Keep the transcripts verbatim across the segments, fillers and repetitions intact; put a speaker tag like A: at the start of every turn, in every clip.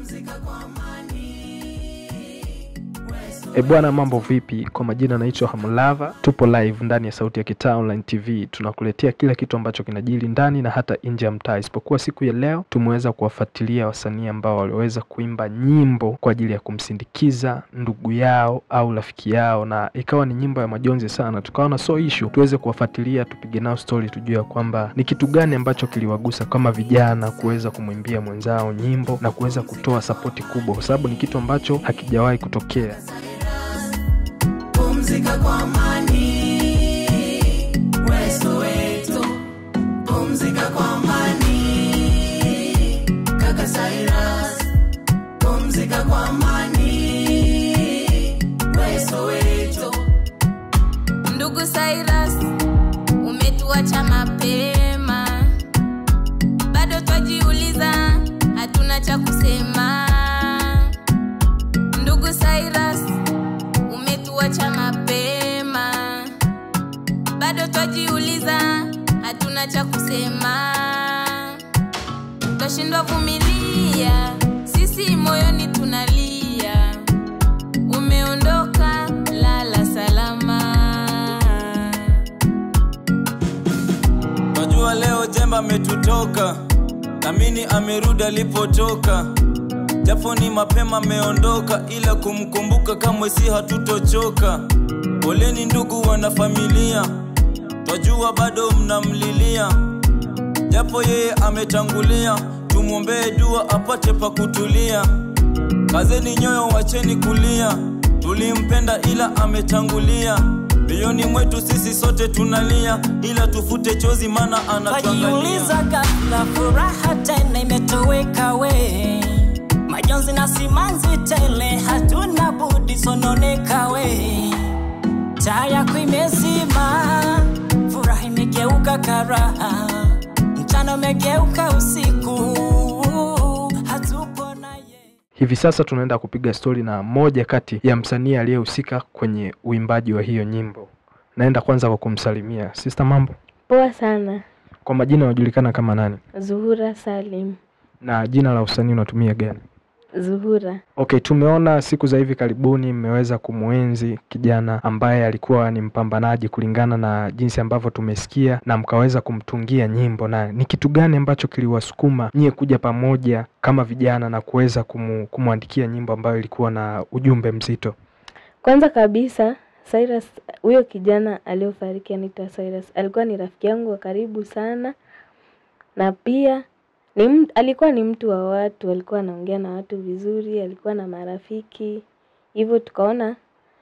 A: E bwana, mambo vipi? Kwa majina naitwa Hamulava. Tupo live ndani ya Sauti ya Kitaa Online T V. Tunakuletea kila kitu ambacho kinajiri ndani na hata nje ya mtaa. Isipokuwa siku ya leo tumeweza kuwafuatilia wasanii ambao waliweza kuimba nyimbo kwa ajili ya kumsindikiza ndugu yao au rafiki yao, na ikawa ni nyimbo ya majonzi sana. Tukaona so issue tuweze kuwafuatilia, tupige nao story, tujue kwamba ni kitu gani ambacho kiliwagusa kama vijana kuweza kumwimbia mwenzao nyimbo na kuweza kutoa support kubwa, kwa sababu ni kitu ambacho hakijawahi kutokea.
B: Pumzika kwa amani, we Soweto. Pumzika kwa amani, kaka Cyrus. Pumzika kwa amani, we Soweto.
C: Ndugu Cyrus, umetuacha mapema, bado twajiuliza, hatuna cha kusema. Ndugu Cyrus, umetuacha mapema, bado twajiuliza, hatuna cha kusema. Twashindwa vumilia, sisi moyoni tunalia. Umeondoka, lala salama.
D: Najua leo jemba ametutoka, namini amerudi alipotoka. Japo ni mapema ameondoka, ila kumkumbuka kamwe si hatutochoka. Poleni ndugu wana familia, twajua bado mnamlilia. Japo yeye ametangulia, tumuombee dua apate pa kutulia. Kazeni nyoyo, wacheni kulia, tulimpenda ila ametangulia. Mioyoni mwetu sisi sote tunalia, ila tufute chozi maana anatuangalia.
B: Wajiuliza ghafla furaha tena imetoweka we, majonzi na simanzi tele, hatuna budi sononeka we. Taa yako imezima, furaha imegeuka karaha, mchana umegeuka usiku, hatupo naye.
A: Hivi sasa tunaenda kupiga story na moja kati ya msanii aliyehusika kwenye uimbaji wa hiyo nyimbo. Naenda kwanza kwa kumsalimia. Sister, mambo?
E: Poa sana.
A: Kwa majina unajulikana kama nani?
E: Zuhura Salim.
A: Na jina la usanii unatumia gani?
E: Zuhura.
A: Okay, tumeona siku za hivi karibuni mmeweza kumuenzi kijana ambaye alikuwa ni mpambanaji kulingana na jinsi ambavyo tumesikia, na mkaweza kumtungia nyimbo. Na ni kitu gani ambacho kiliwasukuma nyie kuja pamoja kama vijana na kuweza kumu, kumuandikia nyimbo ambayo ilikuwa na ujumbe mzito?
E: Kwanza kabisa, Cyrus, huyo kijana aliyofariki anaitwa Cyrus, alikuwa ni rafiki yangu wa karibu sana, na pia ni mtu, alikuwa ni mtu wa watu, alikuwa anaongea na watu vizuri, alikuwa na marafiki. Hivyo tukaona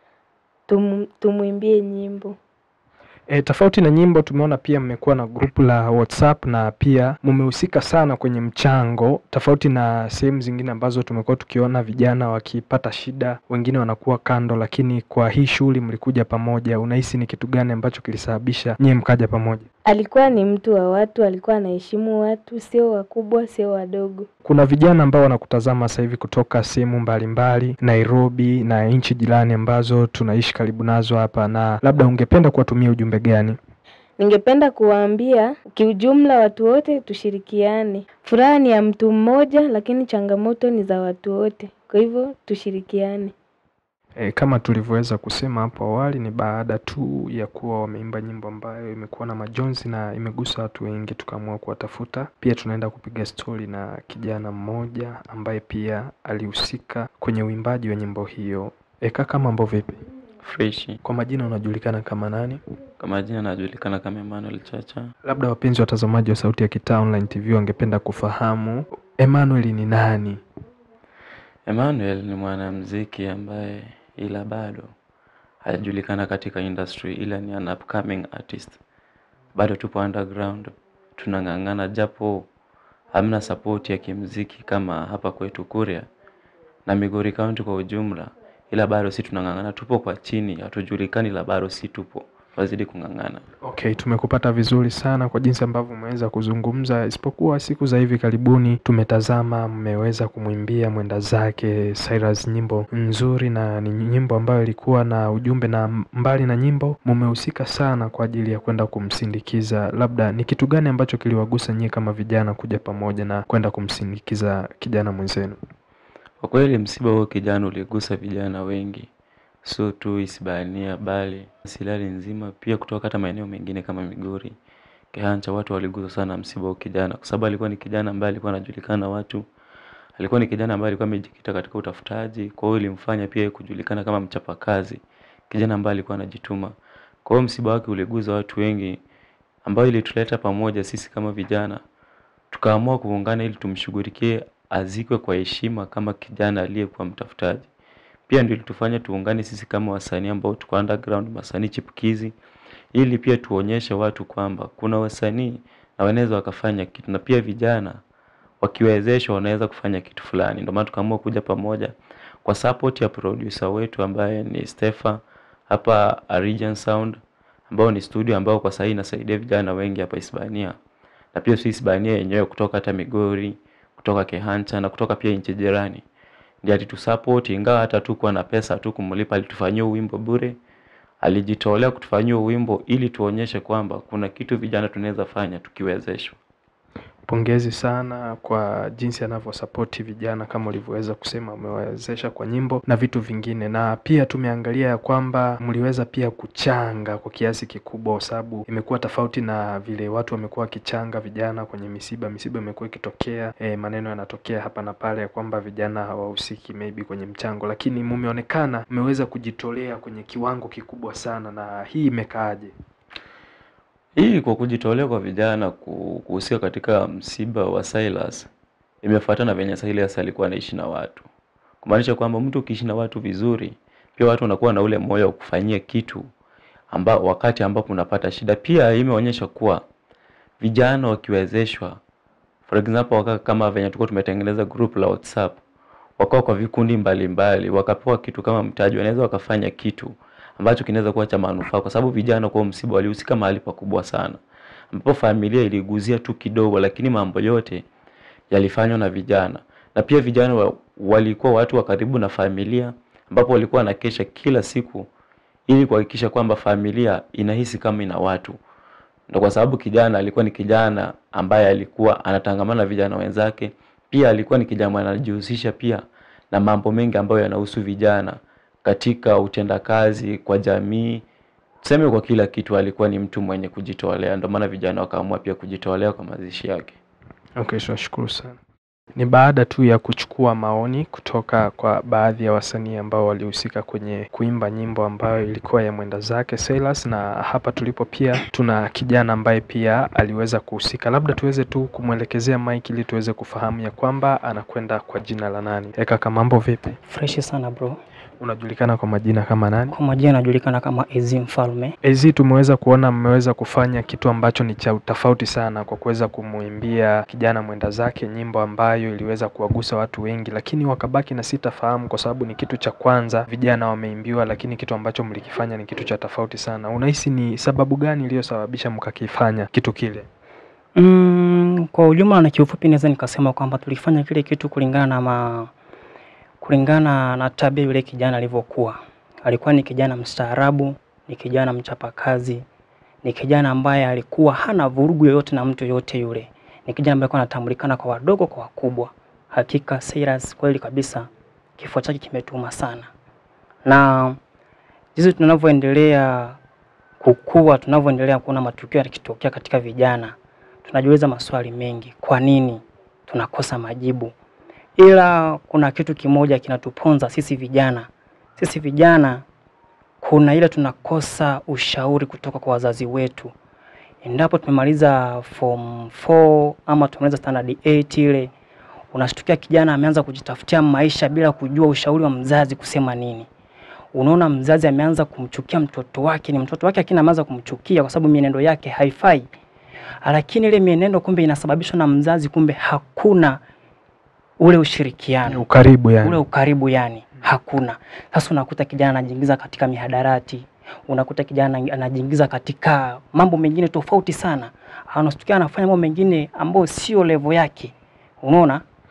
E: tum, tumuimbie nyimbo.
A: E, tofauti na nyimbo tumeona pia mmekuwa na grupu la WhatsApp na pia mmehusika sana kwenye mchango, tofauti na sehemu zingine ambazo tumekuwa tukiona vijana wakipata shida wengine wanakuwa kando, lakini kwa hii shughuli mlikuja pamoja. Unahisi ni kitu gani ambacho kilisababisha nyie mkaja pamoja?
E: Alikuwa ni mtu wa watu, alikuwa anaheshimu watu, sio wakubwa sio wadogo.
A: Kuna vijana ambao wanakutazama sasa hivi kutoka sehemu mbalimbali, Nairobi na nchi jirani ambazo tunaishi karibu nazo hapa, na labda ungependa kuwatumia ujumbe gani?
E: Ningependa kuwaambia kiujumla watu wote tushirikiane. Furaha ni ya mtu mmoja, lakini changamoto ni za watu wote. Kwa hivyo tushirikiane.
A: E, kama tulivyoweza kusema hapo awali, ni baada tu ya kuwa wameimba nyimbo ambayo imekuwa na majonzi na imegusa watu wengi, tukaamua kuwatafuta. Pia tunaenda kupiga story na kijana mmoja ambaye pia alihusika kwenye uimbaji wa nyimbo hiyo. E, kaka, mambo vipi?
F: Fresh.
A: Kwa majina unajulikana kama nani?
F: Kwa majina najulikana kama Emmanuel Chacha.
A: Labda wapenzi watazamaji wa Sauti ya Kitaa Online T V wangependa kufahamu Emmanuel ni nani?
F: Emmanuel ni mwanamuziki ambaye ila bado hajajulikana katika industry, ila ni an upcoming artist. Bado tupo underground, tunangangana, japo hamna support ya kimuziki kama hapa kwetu Kuria na Migori County kwa ujumla, ila bado si tunangangana, tupo kwa chini, hatujulikani, la bado si tupo, wazidi kungangana.
A: Okay, tumekupata vizuri sana kwa jinsi ambavyo umeweza kuzungumza. Isipokuwa siku za hivi karibuni tumetazama mmeweza kumwimbia mwenda zake Cyrus nyimbo nzuri, na ni nyimbo ambayo ilikuwa na ujumbe, na mbali na nyimbo mmehusika sana kwa ajili ya kwenda kumsindikiza. Labda ni kitu gani ambacho kiliwagusa nyie kama vijana kuja pamoja na kwenda kumsindikiza kijana mwenzenu?
F: Kwa kweli msiba huo kijana uligusa vijana wengi. So tu ISEBANIA bali Silali nzima pia kutoka hata maeneo mengine kama Migori. Kehancha watu waliguswa sana msiba huo kijana kwa sababu alikuwa ni kijana ambaye alikuwa anajulikana na watu. Alikuwa ni kijana ambaye alikuwa amejikita katika utafutaji, kwa hiyo ilimfanya pia kujulikana kama mchapakazi. Kijana ambaye alikuwa anajituma. Kwa hiyo msiba wake uliguza watu wengi ambao ilituleta pamoja sisi kama vijana. Tukaamua kuungana ili tumshughulikie azikwe kwa heshima kama kijana aliyekuwa mtafutaji. Pia ndio ilitufanya tuungane sisi kama wasanii ambao tuko underground, wasanii chipukizi, ili pia tuonyeshe watu kwamba kuna wasanii na wanaweza wakafanya kitu, na pia vijana wakiwezeshwa wanaweza kufanya kitu fulani. Ndio maana tukaamua kuja pamoja kwa support ya producer wetu ambaye ni Stefa hapa Region Sound, ambao ni studio ambao kwa sasa inasaidia vijana wengi hapa ISEBANIA. Na pia sisi ISEBANIA yenyewe kutoka hata Migori, kutoka Kehancha na kutoka pia nchi jirani. Ndiye alitusupport, ingawa hata tukuwa na pesa tu kumlipa, alitufanyia wimbo bure. Alijitolea kutufanyia wimbo ili tuonyeshe kwamba kuna kitu vijana tunaweza fanya tukiwezeshwa.
A: Pongezi sana kwa jinsi anavyosupport vijana kama ulivyoweza kusema, umewezesha kwa nyimbo na vitu vingine. Na pia tumeangalia ya kwamba mliweza pia kuchanga kwa kiasi kikubwa, kwa sababu imekuwa tofauti na vile watu wamekuwa wakichanga vijana kwenye misiba. Misiba imekuwa ikitokea e, maneno yanatokea hapa na pale ya kwamba vijana hawahusiki maybe kwenye mchango, lakini mumeonekana mmeweza kujitolea kwenye kiwango kikubwa sana. Na hii imekaaje?
F: Hii kwa kujitolea kwa vijana kuhusika katika msiba wa Cyrus imefuatana venye Cyrus alikuwa anaishi na watu. Kumaanisha kwamba mtu ukiishi na watu vizuri, pia watu wanakuwa na ule moyo wa kufanyia kitu ambao wakati ambapo unapata shida. Pia imeonyesha kuwa vijana wakiwezeshwa, for example wakati kama venye tulikuwa tumetengeneza group la WhatsApp, wakao kwa vikundi mbalimbali, wakapewa kitu kama mtaji, wanaweza wakafanya kitu ambacho kinaweza kuwa cha manufaa, kwa sababu vijana kwa msiba walihusika mahali pakubwa sana, ambapo familia iliguzia tu kidogo, lakini mambo yote yalifanywa na vijana. Na pia vijana wa, walikuwa watu wa karibu na familia, ambapo walikuwa wanakesha kila siku ili kuhakikisha kwamba familia inahisi kama ina watu. Ndio kwa sababu kijana alikuwa ni kijana ambaye alikuwa anatangamana na vijana wenzake, pia alikuwa ni kijana anajihusisha pia na mambo mengi ambayo yanahusu vijana katika utendakazi kwa jamii. Tuseme kwa kila kitu alikuwa ni mtu mwenye kujitolea. Ndio maana vijana wakaamua pia kujitolea kwa mazishi yake.
A: Okay, tunashukuru sana. Ni baada tu ya kuchukua maoni kutoka kwa baadhi ya wasanii ambao walihusika kwenye kuimba nyimbo ambayo ilikuwa ya mwenda zake Cyrus, na hapa tulipo pia tuna kijana ambaye pia aliweza kuhusika. Labda tuweze tu kumwelekezea mic ili tuweze kufahamu ya kwamba anakwenda kwa jina la nani. E kaka, mambo vipi?
G: Fresh sana bro.
A: Unajulikana kwa majina kama nani?
G: Kwa majina najulikana kama Ezzy Mfalme.
A: Ezzy, tumeweza kuona mmeweza kufanya kitu ambacho ni cha tofauti sana kwa kuweza kumuimbia kijana mwenda zake nyimbo ambayo iliweza kuwagusa watu wengi, lakini wakabaki na sitafahamu kwa sababu ni kitu cha kwanza vijana wameimbiwa, lakini kitu ambacho mlikifanya ni kitu cha tofauti sana. Unahisi ni sababu gani iliyosababisha mkakifanya kitu kile?
G: Mm, kwa ujumla na kiufupi naweza nikasema kwamba tulifanya kile kitu kulingana na ma kulingana na tabia yule kijana alivyokuwa. Alikuwa ni kijana mstaarabu, ni kijana mchapakazi, ni kijana ambaye alikuwa hana vurugu yoyote na mtu yote yule. Ni kijana ambaye alikuwa anatambulikana kwa wadogo kwa wakubwa. Hakika Cyrus kweli kabisa kifo chake kimetuma sana. Na jinsi tunavyoendelea kukua, tunavyoendelea kuona matukio yakitokea katika vijana, tunajiuliza maswali mengi. Kwa nini tunakosa majibu? Ila kuna kitu kimoja kinatuponza sisi vijana. Sisi vijana kuna ile tunakosa ushauri kutoka kwa wazazi wetu. Endapo tumemaliza form four ama tumemaliza standard eight ile, unashtukia kijana ameanza kujitafutia maisha bila kujua ushauri wa mzazi kusema nini. Unaona mzazi ameanza kumchukia mtoto wake, ni mtoto wake lakini ameanza kumchukia kwa sababu mienendo yake haifai. Lakini ile mienendo kumbe inasababishwa na mzazi, kumbe hakuna ule ushirikiano,
A: ukaribu yani.
G: Ule ukaribu yani hakuna. Sasa unakuta kijana anajiingiza katika mihadarati, unakuta kijana anajiingiza katika mambo mengine tofauti sana. Anastukia anafanya mambo mengine ambayo sio level yake. Unaona?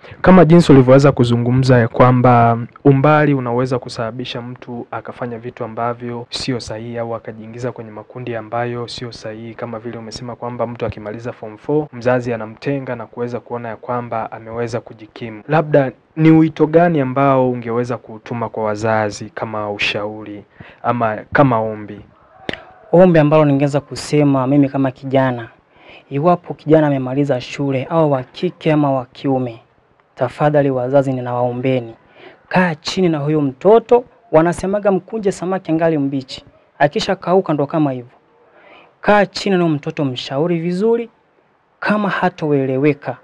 A: Kama jinsi ulivyoweza kuzungumza ya kwamba umbali unaweza kusababisha mtu akafanya vitu ambavyo sio sahihi au akajiingiza kwenye makundi ambayo sio sahihi, kama vile umesema kwamba mtu akimaliza form four mzazi anamtenga na kuweza kuona ya kwamba ameweza kujikimu. Labda ni wito gani ambao ungeweza kutuma kwa wazazi kama ushauri ama kama ombi?
G: Ombi ambalo ningeweza kusema mimi kama kijana, iwapo kijana amemaliza shule au wa kike ama wa kiume, tafadhali wazazi ninawaombeni, kaa chini na huyo mtoto. Wanasemaga mkunje samaki angali mbichi, akisha kauka ndo kama hivyo. Kaa chini na mtoto, mshauri vizuri. Kama hatoeleweka,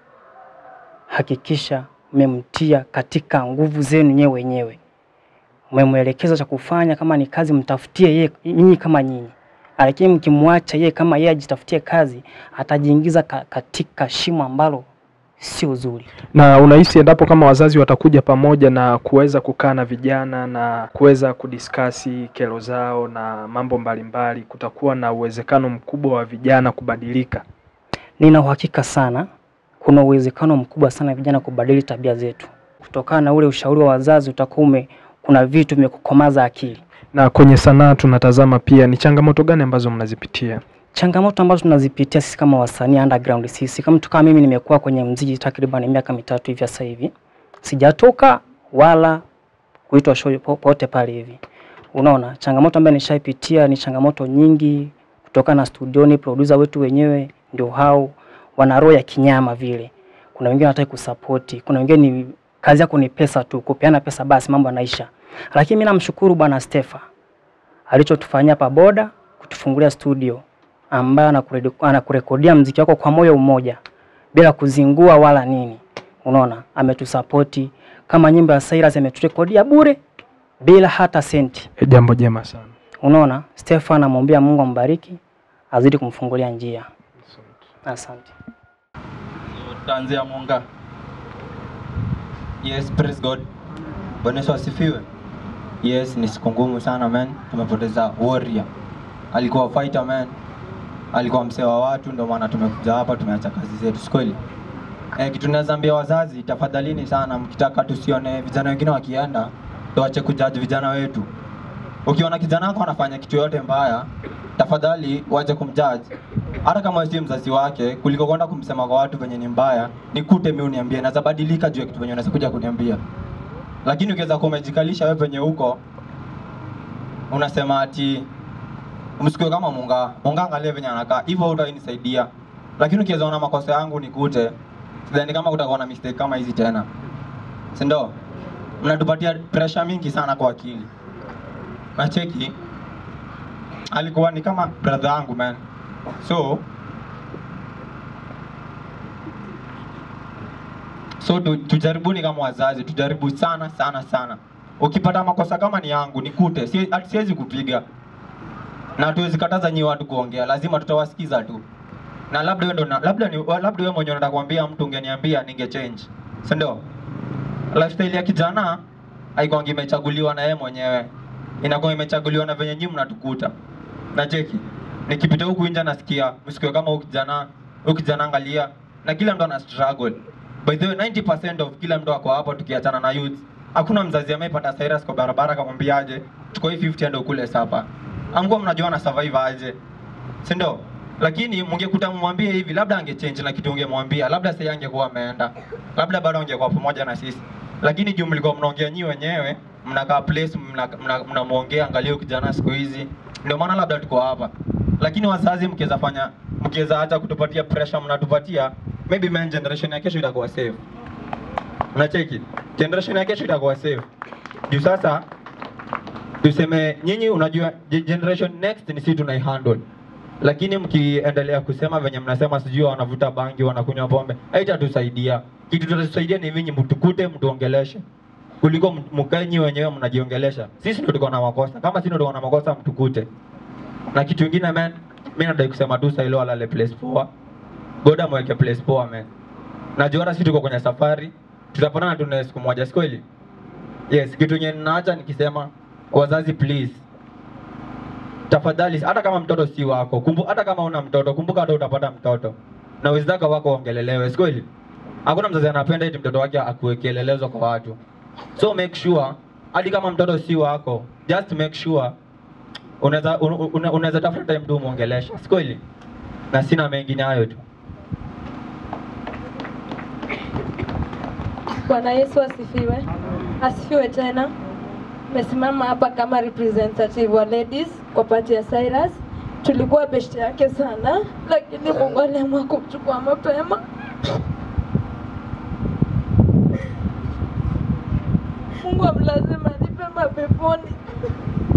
G: hakikisha mmemtia katika nguvu zenu nyewe wenyewe. Mmemwelekeza cha kufanya, kama ni kazi mtafutie yeye nyinyi kama nyinyi. Lakini mkimwacha yeye kama yeye ajitafutie kazi, atajiingiza ka, katika shimo ambalo si uzuri.
A: Na unahisi endapo kama wazazi watakuja pamoja na kuweza kukaa na vijana na kuweza kudiskasi kero zao na mambo mbalimbali, kutakuwa na uwezekano mkubwa wa vijana kubadilika?
G: Nina uhakika sana kuna uwezekano mkubwa sana vijana kubadili tabia zetu. Kutokana na ule ushauri wa wazazi utakume kuna vitu vimekukomaza akili.
A: Na kwenye sanaa tunatazama pia, ni changamoto gani ambazo mnazipitia?
G: Changamoto ambazo tunazipitia sisi kama wasanii underground, sisi kama mtu kama mimi nimekuwa kwenye muziki takriban miaka mitatu hivi sasa hivi. Sijatoka wala kuitwa show popote pale hivi. Unaona, changamoto ambazo nishaipitia ni changamoto nyingi kutoka na studioni. Producer wetu wenyewe ndio hao wana roho ya kinyama vile. Kuna wengine wanataka kusupport, kuna wengine ni kazi yako ni pesa tu, kupeana pesa basi mambo yanaisha. Lakini mimi namshukuru bwana Stefa alichotufanyia pa boda, kutufungulia studio ambayo anakurekodia muziki wako kwa moyo mmoja bila kuzingua wala nini. Unaona, ametusupporti. Kama nyimbo ya Cyrus ameturekodia bure bila hata senti.
A: E, jambo jema sana.
G: Unaona, Stefa namwombea Mungu ambariki, azidi kumfungulia njia. Asante.
H: Tanzia Monga. Yes, praise God. Bwana Yesu asifiwe. Yes, ni siku ngumu sana man. Tumepoteza warrior. Alikuwa fighter man. Alikuwa msee wa watu, ndio maana tumekuja hapa, tumeacha kazi zetu. Si kweli? Eh, kitu ninazoambia wazazi, tafadhalini sana mkitaka tusione vijana wengine wakienda, tuache kujudge vijana wetu. Ukiona kijana wako anafanya kitu yote mbaya, tafadhali waje kumjudge. Hata kama si mzazi wake, kuliko kwenda kumsema kwa watu venye ni mbaya, nikute mimi uniambie, naweza badilika juu ya kitu venye unaweza kuja kuniambia. Lakini ukiweza kumejikalisha wewe venye huko, unasema ati msikue kama Monga, Monga angalia venye anakaa, hivyo utanisaidia. Lakini ukiweza ona makosa yangu nikute, sidhani kama kutakuwa na mistake kama hizi tena. Si ndio? Mnatupatia pressure mingi sana kwa akili. Na cheki, alikuwa ni kama brother yangu man. So So tu, tujaribuni kama wazazi, tujaribu sana sana sana. Ukipata makosa kama ni yangu nikute, si siwezi kupiga. Na tuwezi kataza nyi watu kuongea, lazima tutawasikiza tu. Na labda wewe ndo labda ni labda wewe mwenyewe unataka kuambia mtu ungeniambia ninge change. Si ndio? Lifestyle ya kijana haikuwa imechaguliwa na yeye mwenyewe. Inakuwa imechaguliwa na venye nyinyi mnatukuta. Na cheki, nikipita huku nje nasikia msikio kama huyu kijana, huyu kijana angalia, na kila mtu ana struggle. By the way, ninety percent of kila mtu wako hapo tukiachana na youth. Hakuna mzazi amepata Cyrus kwa barabara akamwambia aje, tuko hii fifty ndio kule sapa. Amkuwa mnajua na survive aje. Si ndio? Lakini mngekuta mmwambie hivi, labda angechange na kitu ungemwambia, labda sasa angekuwa ameenda. Labda bado angekuwa pamoja na sisi. Lakini juu mlikuwa mnaongea nyi wenyewe, mnakaa place mnamuongea, angalia kijana siku hizi. Ndio maana labda tuko hapa. Lakini wazazi mkiweza fanya, mkiweza hata kutupatia pressure mnatupatia, maybe man generation ya kesho itakuwa safe. Unacheki? Generation ya kesho itakuwa safe. Juu sasa tuseme nyinyi unajua generation next ni sisi tunaihandle. Lakini mkiendelea kusema venye mnasema sijui wanavuta bangi, wanakunywa pombe, haitatusaidia. Kitu tutatusaidia ni vinyi mtukute, mtuongeleshe. Kuliko mkae nyi wenyewe mnajiongelesha. Sisi ndio tuko na makosa. Kama sisi ndio tuko na makosa mtukute. Na kitu kingine man, mimi nadai kusema tu sasa ile wala place poa. Goda mweke place poa man. Najua hata sisi tuko kwenye safari, tutapatana tu na siku moja, si kweli? Yes, kitu yenye ninaacha nikisema wazazi please. Tafadhali hata kama mtoto si wako, kumbuka hata kama una mtoto, kumbuka hata utapata mtoto. Na wenzako wako ongelelewe, si kweli? Hakuna mzazi anapenda eti mtoto wake akuwe kielelezo kwa watu. So make sure hadi kama mtoto si wako, just make sure unaweza unaweza tafuta time tu muongelesha. Si kweli? Na sina mengine hayo tu.
I: Bwana Yesu asifiwe. Asifiwe tena. Nimesimama hapa kama representative wa ladies kwa party ya Cyrus. Tulikuwa best yake sana, lakini Mungu aliamua kumchukua mapema. Mungu amlazima nipe mapeponi.